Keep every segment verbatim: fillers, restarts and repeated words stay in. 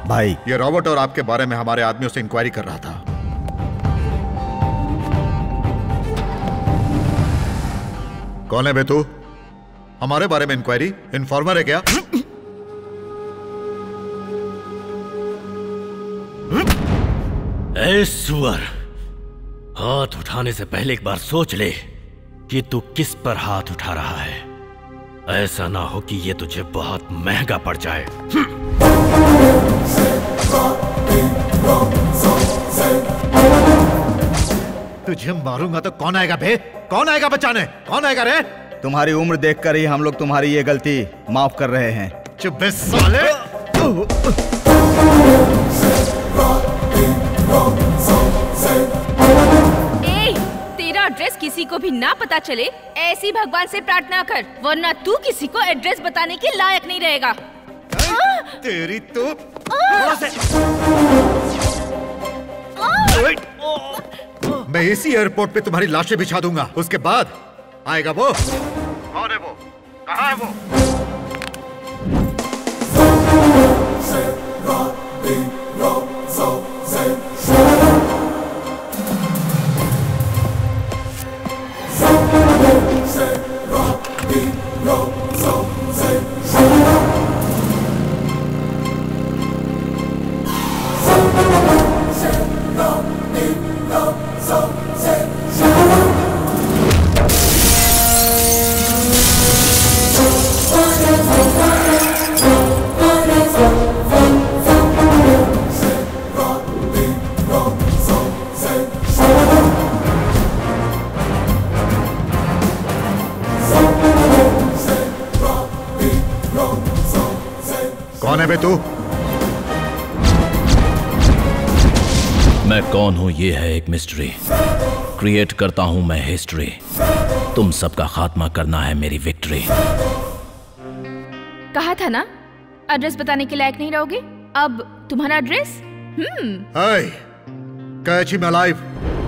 भाई, ये रॉबर्ट और आपके बारे में हमारे आदमियों से इंक्वायरी कर रहा था। कौन है बे तू? हमारे बारे में इंक्वायरी? इन्फॉर्मर है क्या? ए सुअर, हाथ उठाने से पहले एक बार सोच ले कि तू किस पर हाथ उठा रहा है। ऐसा ना हो कि ये तुझे बहुत महंगा पड़ जाए। तुझे मारूंगा तो कौन आएगा बे? कौन आएगा बचाने? कौन आएगा रे? तुम्हारी उम्र देखकर ही हम लोग तुम्हारी ये गलती माफ कर रहे हैं। चुप बे साले। ए, तेरा एड्रेस किसी को भी ना पता चले, ऐसी भगवान से प्रार्थना कर, वरना तू किसी को एड्रेस बताने के लायक नहीं रहेगा। तेरी तो मैं इसी एयरपोर्ट पे तुम्हारी लाशें बिछा दूंगा। उसके बाद आएगा वो। कौन है वो? कहाँ है वो? कौन है बे तू? मैं कौन हूं ये है एक मिस्ट्री। क्रिएट करता हूं मैं हिस्ट्री। तुम सबका खात्मा करना है मेरी विक्ट्री। कहा था ना एड्रेस बताने के लायक नहीं रहोगे। अब तुम्हारा address? Hmm Hey, catch him alive.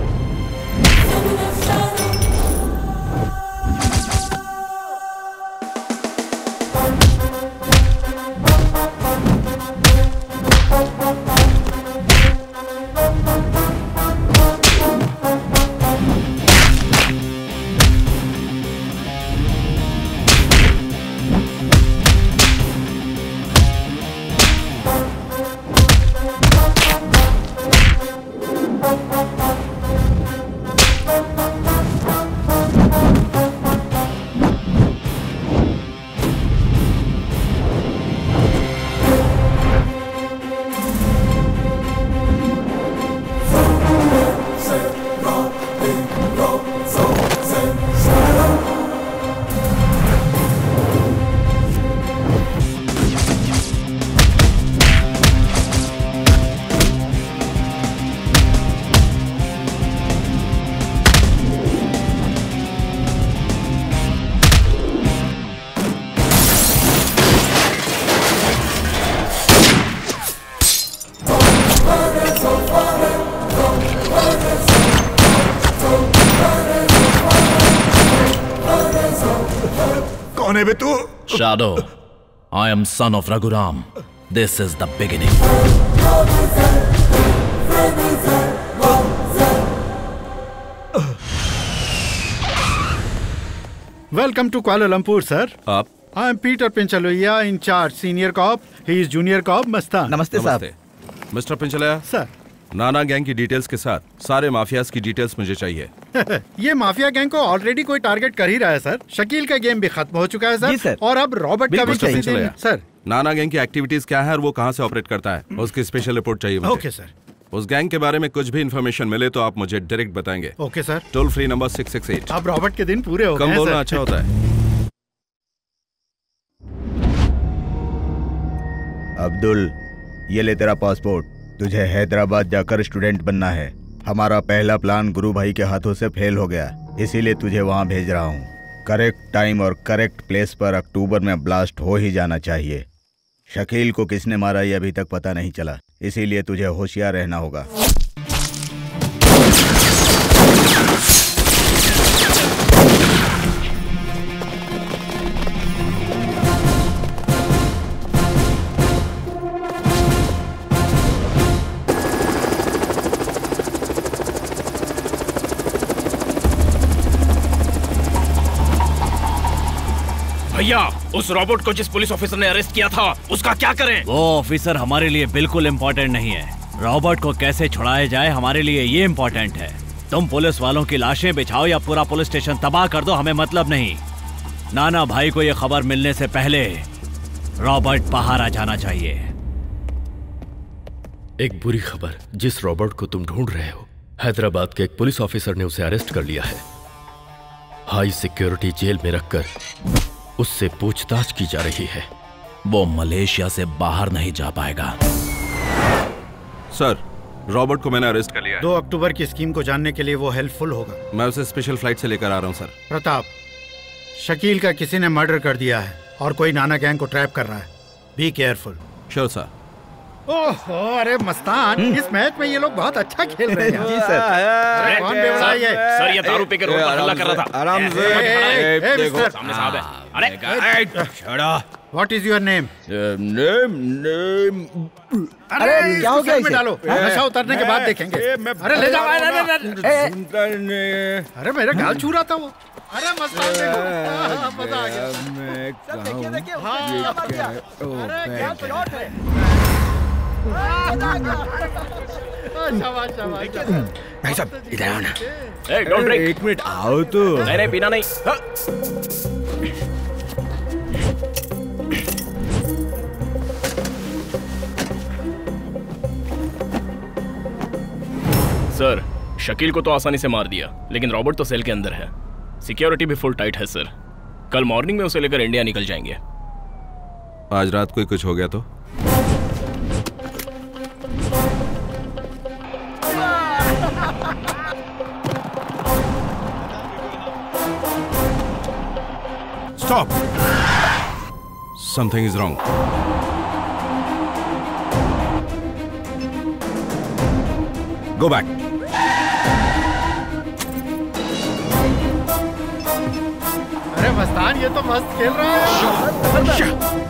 कौन है बे तू? Shadow, I am son of Raghuram. This is the beginning. Welcome to Kuala Lumpur, sir. आप? I am Peter Pinchaloya, in charge, senior cop. He is junior cop, Mastan. नमस्ते साहब। Mister Pinchlaya, sir. Nana gang की details के साथ सारे mafias की details मुझे चाहिए। ये माफिया गैंग को ऑलरेडी कोई टारगेट कर ही रहा है सर। शकील का गेम भी खत्म हो चुका है सर, जी सर। और अब रॉबर्ट का भी मिस्टर किसी दिन पिंचलया, सर। नाना गैंग की एक्टिविटीज क्या है और वो कहाँ से ऑपरेट करता है, उसकी स्पेशल रिपोर्ट चाहिए मुझे। Okay sir. उस गैंग के बारे में कुछ भी इन्फॉर्मेशन मिले तो आप मुझे डायरेक्ट बताएंगे। Okay sir. Toll free number six six eight. अब रॉबर्ट के दिन पूरे हो गए कम हैं, बोलना सर। अच्छा होता है। अब्दुल, ये ले तेरा पासपोर्ट। तुझे हैदराबाद जाकर स्टूडेंट बनना है। हमारा पहला प्लान गुरु भाई के हाथों से फेल हो गया, इसीलिए तुझे वहाँ भेज रहा हूँ। करेक्ट टाइम और करेक्ट प्लेस पर अक्टूबर में ब्लास्ट हो ही जाना चाहिए। शकील को किसने मारा ये अभी तक पता नहीं चला, इसीलिए तुझे होशियार रहना होगा। भैया, उस रोबोट को जिस पुलिस ऑफिसर ने अरेस्ट किया था उसका क्या करें? वो ऑफिसर हमारे लिए बिल्कुल इम्पोर्टेंट नहीं है। रॉबर्ट को कैसे छुड़ाया जाए हमारे लिए ये इम्पोर्टेंट है। तुम पुलिस वालों की लाशें बिछाओ या पूरा पुलिस स्टेशन तबाह कर दो, हमें मतलब नहीं। नाना भाई को ये खबर मिलने से पहले रॉबर्ट बाहर आ जाना चाहिए। एक बुरी खबर, जिस रॉबर्ट को तुम ढूंढ रहे हो, हैदराबाद के एक पुलिस ऑफिसर ने उसे अरेस्ट कर लिया है। हाई सिक्योरिटी जेल में रखकर उससे पूछताछ की जा रही है। वो मलेशिया से बाहर नहीं जा पाएगा। सर, रॉबर्ट को मैंने अरेस्ट कर लिया है। दो अक्टूबर की स्कीम को जानने के लिए वो हेल्पफुल होगा। मैं उसे स्पेशल फ्लाइट से लेकर आ रहा हूँ सर। प्रताप, शकील का किसी ने मर्डर कर दिया है और कोई नाना गैंग को ट्रैप कर रहा है। Be careful. Sure sir. ओहो, अरे मस्तान, इस मैच में ये लोग बहुत अच्छा खेल रहे हैं। जी सर। अरे कौन बेवड़ा है ये? सर, ये दारू पी के रोड पर हल्ला कर रहा था। आराम से। ए, ए, ए, मिस्टर। सामने साहब है। अरे what is your name? Name name अरे क्या हो गया? डालो, नशा उतरने के बाद देखेंगे। अरे ले जाओ। अरे मेरा गाल छू रहा था वो। अरे मस्तान देखो, मजा आ गया। देखिए देखिए भाई साहब इधर आओ ना। ए, डोंट ड्रिंक। एक मिनट आओ तो। नहीं नहीं, पीना नहीं। हाँ। सर, शकील को तो आसानी से मार दिया, लेकिन रॉबर्ट तो सेल के अंदर है। सिक्योरिटी भी फुल टाइट है सर। कल मॉर्निंग में उसे लेकर इंडिया निकल जाएंगे। आज रात को ही कुछ हो गया तो? Stop! Something is wrong. Go back. अरे मस्तान, ये तो मस्त खेल रहा है।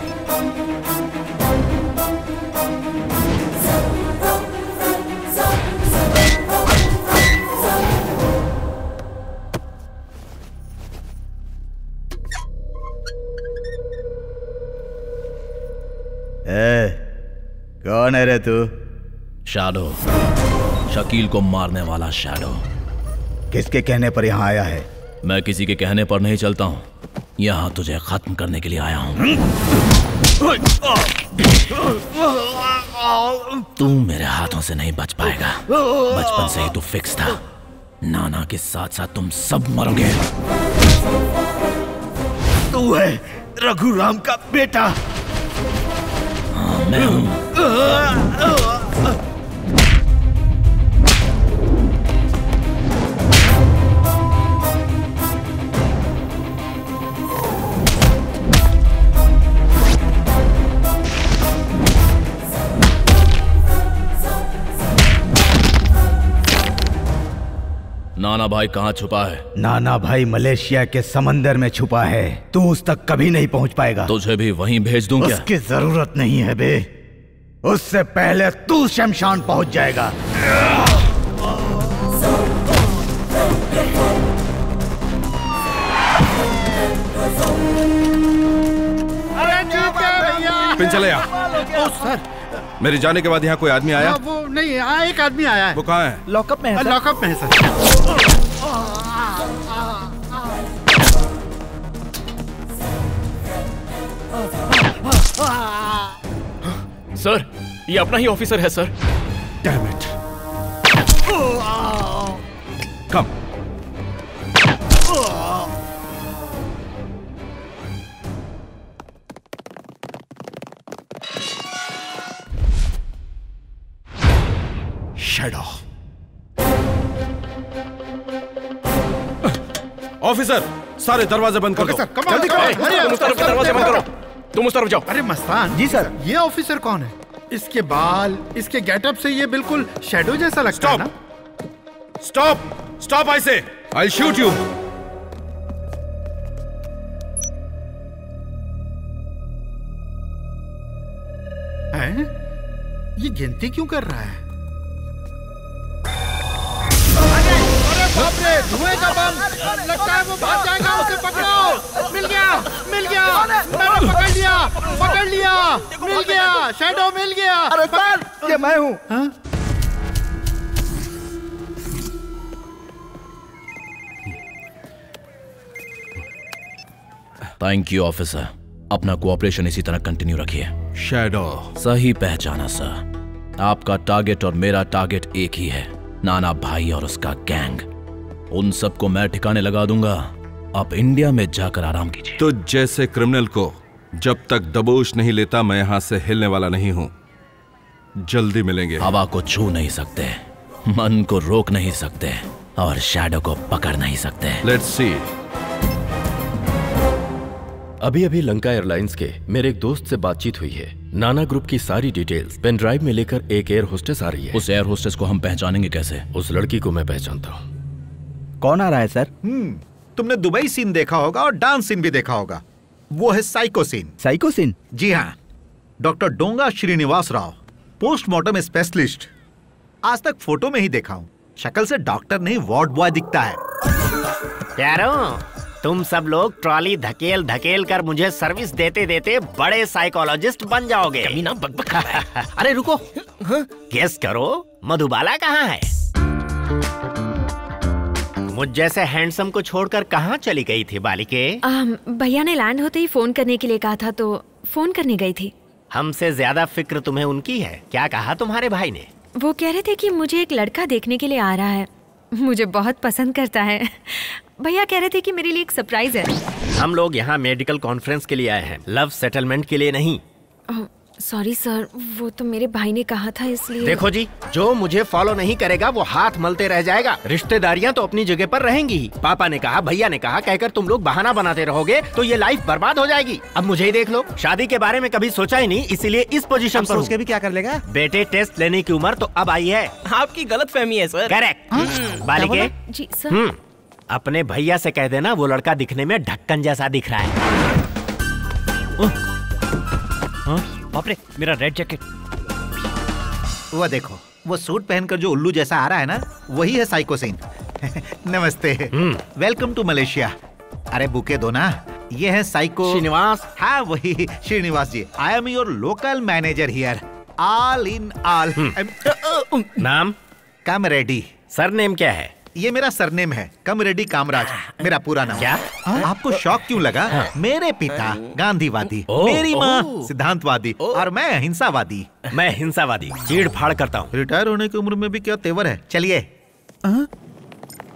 ए, कौन है रे तू? शैडो, शकील को मारने वाला शैडो। किसके कहने पर यहाँ आया है? मैं किसी के कहने पर नहीं चलता हूँ। यहाँ तुझे खत्म करने के लिए आया हूँ। तू मेरे हाथों से नहीं बच पाएगा। बचपन से ही तू फिक्स था। नाना के साथ साथ तुम सब मरोगे। तू है रघुराम का बेटा। हाँ, मैं हूँ। नाना भाई कहाँ छुपा है? नाना भाई मलेशिया के समंदर में छुपा है। तू उस तक कभी नहीं पहुंच पाएगा। तुझे भी वहीं भेज दूं क्या? उसकी जरूरत नहीं है बे। उससे पहले तू शमशान पहुंच जाएगा। पिन चले आ। ओ सर, मेरे जाने के बाद यहाँ कोई आदमी आया? हाँ, वो नहीं आ, एक आदमी आया है। वो कहाँ है? लॉकअप में है। लॉकअप में है सर। सर, ये अपना ही ऑफिसर है sir. Damn it. Come. Shadow. Officer, सारे दरवाजे बंद कर दो। जल्दी तुम उस तरफ के दरवाजे बंद करो। तुम उस तरफ जाओ। अरे मस्तान जी सर, ये ऑफिसर कौन है? इसके बाल, इसके गेटअप से ये बिल्कुल शैडो जैसा लगता है ना? स्टॉप! स्टॉप! आई से, I'll shoot you. हैं? ये गिनती क्यों कर रहा है? बाप रे, धुएं का बम, लगता है वो भाग जाएगा, उसे पकड़ो। मिल गया, मिल गया, मैंने पकड़ लिया, पकड़ लिया, मिल गया, शैडो मिल गया। अरे सर, ये मैं हूँ। हाँ? थैंक यू ऑफिसर, अपना कोऑपरेशन इसी तरह कंटिन्यू रखिए। शैडो, सही पहचाना सर, आपका टारगेट और मेरा टारगेट एक ही है, नाना भाई और उसका गैंग। उन सबको मैं ठिकाने लगा दूंगा, आप इंडिया में जाकर आराम कीजिए। तो जैसे क्रिमिनल को जब तक दबोच नहीं लेता मैं यहां से हिलने वाला नहीं हूं। जल्दी मिलेंगे। हवा को छू नहीं सकते, मन को रोक नहीं सकते और शैडो को पकड़ नहीं सकते। Let's see. अभी अभी लंका एयरलाइंस के मेरे एक दोस्त से बातचीत हुई है। नाना ग्रुप की सारी डिटेल्स पेन ड्राइव में लेकर एक एयर होस्टेस आ रही है। उस एयर होस्टेस को हम पहचानेंगे कैसे? उस लड़की को मैं पहचानता हूँ। कौन आ रहा है सर? हम्म, तुमने दुबई सीन देखा होगा और डांस सीन भी देखा होगा। वो है साइको सीन। Psycho scene? जी हाँ, डॉक्टर डोंगा श्रीनिवास राव, पोस्टमार्टम स्पेशलिस्ट। आज तक फोटो में ही देखा हूँ, शक्ल से डॉक्टर नहीं वार्ड बॉय दिखता है। प्यारो, तुम सब लोग ट्रॉली धकेल धकेल कर मुझे सर्विस देते देते बड़े साइकोलॉजिस्ट बन जाओगे। ना बकबक कर रहा है। अरे रुको, गेस करो मधुबाला कहाँ है? मुझ जैसे हैंडसम को छोड़कर कहाँ चली गई थी बालिके? भैया ने लैंड होते ही फोन करने के लिए कहा था तो फोन करने गई थी। हमसे ज्यादा फिक्र तुम्हें उनकी है। क्या कहा तुम्हारे भाई ने? वो कह रहे थे कि मुझे एक लड़का देखने के लिए आ रहा है, मुझे बहुत पसंद करता है। भैया कह रहे थे कि मेरे लिए एक सरप्राइज है। हम लोग यहाँ मेडिकल कॉन्फ्रेंस के लिए आए हैं, लव सेटलमेंट के लिए नहीं। सॉरी सर, वो तो मेरे भाई ने कहा था इसलिए। देखो जी, जो मुझे फॉलो नहीं करेगा वो हाथ मलते रह जाएगा। रिश्तेदारियां तो अपनी जगह पर रहेंगी ही। पापा ने कहा, भैया ने कहा, कहकर तुम लोग बहाना बनाते रहोगे तो ये लाइफ बर्बाद हो जाएगी। अब मुझे ही देख लो, शादी के बारे में कभी सोचा ही नहीं, इसीलिए इस पोजीशन पर सोच के भी क्या कर लेगा? बेटे, टेस्ट लेने की उम्र तो अब आई है। आपकी गलत फहमी है सर। करेक्ट। बालिके, जी सर। अपने भैया से कह देना वो लड़का दिखने में ढक्कन जैसा दिख रहा है। बाप रे, मेरा रेड जैकेट। वो देखो, वो सूट पहनकर जो उल्लू जैसा आ रहा है ना, वही है साइको सीन। नमस्ते, वेलकम टू मलेशिया। अरे बुके दो ना, ये है साइको श्रीनिवास। हाँ वही Srinivas ji. I am your local manager here, all in all. नाम? Come ready. सरनेम क्या है? ये मेरा सरनेम है, कम रेडी कामराज, मेरा पूरा नाम। क्या? आपको शौक क्यों लगा? मेरे पिता गांधीवादी, मेरी माँ सिद्धांतवादी और मैं अहिंसावादी। मैं हिंसावादी, चीड़ फाड़ करता हूँ। रिटायर होने की उम्र में भी क्या तेवर है। चलिए।